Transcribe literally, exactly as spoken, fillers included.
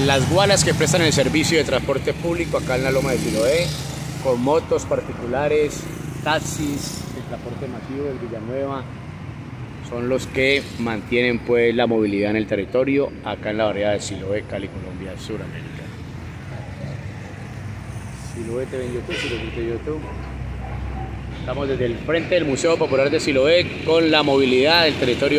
las gualas que prestan el servicio de transporte público acá en la Loma de Siloé, con motos particulares, taxis, el transporte masivo de Villanueva, son los que mantienen pues la movilidad en el territorio acá en la barriada de Siloé, Cali, Colombia, Suramérica. Siloé T V en YouTube, Siloé T V en YouTube. Estamos desde el frente del Museo Popular de Siloé con la movilidad del territorio.